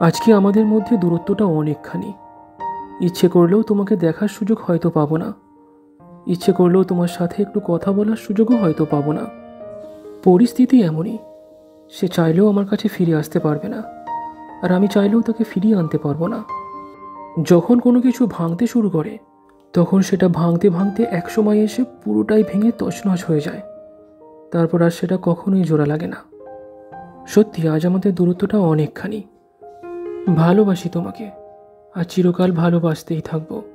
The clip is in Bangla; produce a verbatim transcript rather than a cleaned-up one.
আজকে আমাদের মধ্যে দূরত্বটা অনেকখানি। ইচ্ছে করলেও তোমাকে দেখার সুযোগ হয়তো পাবো না, ইচ্ছে করলেও তোমার সাথে একটু কথা বলার সুযোগও হয়তো পাবো না। পরিস্থিতি এমনই, সে চাইলেও আমার কাছে ফিরে আসতে পারবে না, আর আমি চাইলেও তাকে ফিরিয়ে আনতে পারবো না। যখন কোনো কিছু ভাঙতে শুরু করে তখন সেটা ভাঙতে ভাঙতে একসময় এসে পুরোটাই ভেঙে তছনছ হয়ে যায়, তারপর আর সেটা কখনোই জোড়া লাগে না। সত্যি আজ আমাদের দূরত্বটা অনেকখানি। ভালোবাসি তোমাকে, আর চিরকাল ভালোবাসতেই থাকবো।